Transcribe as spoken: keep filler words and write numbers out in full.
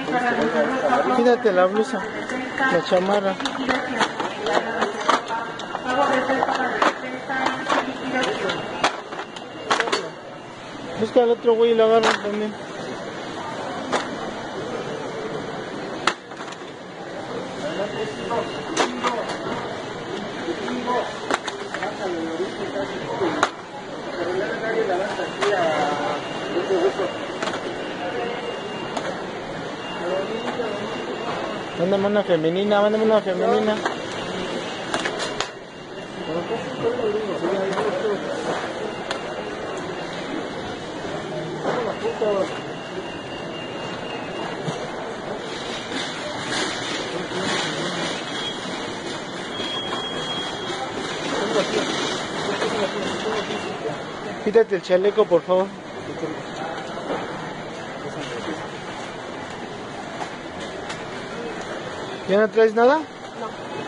Quítate la blusa, la chamarra. Busca al otro güey y lo agarran también. Mándame una femenina, mándame una femenina. Quítate el chaleco, por favor. ¿Ya no traes nada? No.